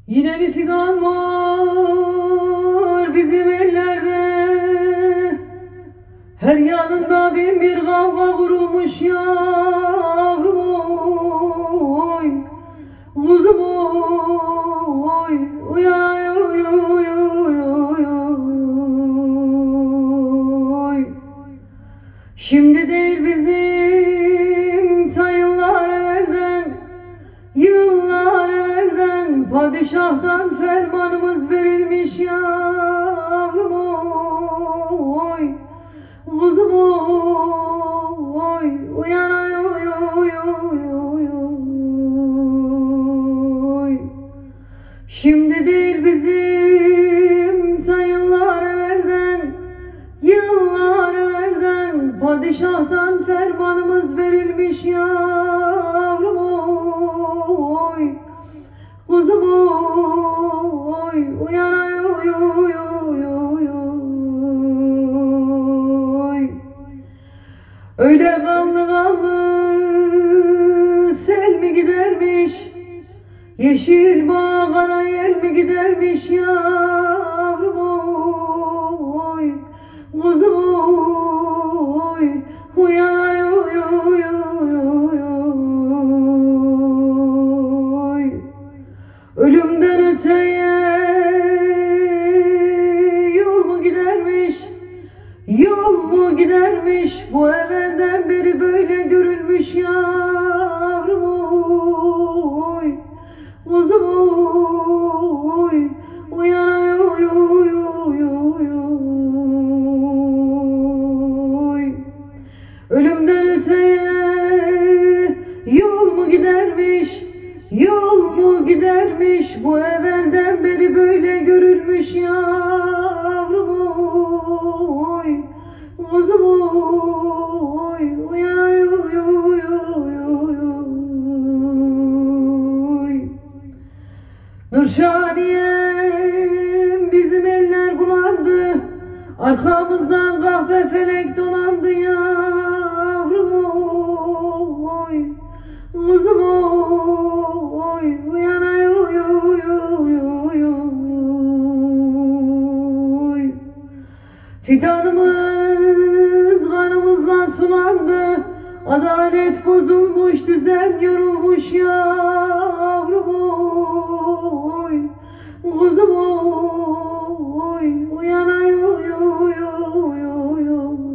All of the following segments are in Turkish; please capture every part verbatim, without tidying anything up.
Yine bir figan var bizim ellerde, her yanında bin bir kavga kurulmuş yavrum oy, kuzum oy, uyan oy, oy, oy, oy, oy. Şimdi değil bizim ta yıllar evvelden, yıllar evvelden padişahtan fermanımız verilmiş yavrum oy, kuzum oy, uyan oy, oy, oy, oy, oy. Şimdi değil bizim ta yıllar evvelden, yıllar evvelden padişahtan fermanımız verilmiş yavrum oy, kuzum oy, uyan oy, oy, oy, oy, oy, oy. Öyle kanlı kanlı sel mi gidermiş, yeşil bağ kara yel mi gidermiş yavrum oy, kuzum oy, uyan oy, oy, oy, oy, oy. Ölümden öteye yol mu gidermiş, yol mu gidermiş, bu evvelden beri böyle görülmüş yavrum oy, kuzum oy, uyan oy, oy, oy, oy, oy, oy. Ölümden öteye yol mu gidermiş, yol mu gidermiş, bu evvelden beri böyle görülmüş yavrum oy, kuzum oy, uyan oy, oy, oy, oy, oy, oy. Nurşaniyem bizim eller bulandı, arkamızdan kahve felek donandı yavrum oy, kuzum oy, uyan oy, oy, oy, oy, oy, oy. Fidanımız kanımızla sulandı, adalet bozulmuş, düzen yorulmuş yavrum oy, kuzum oy, uyan oy, oy, oy, oy, oy,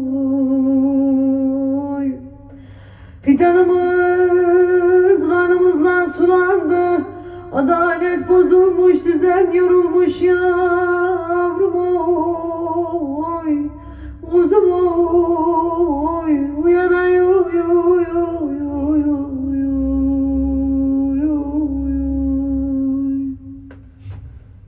oy. Fidanımız kanımızla sulandı, adalet bozulmuş, düzen yorulmuş ya.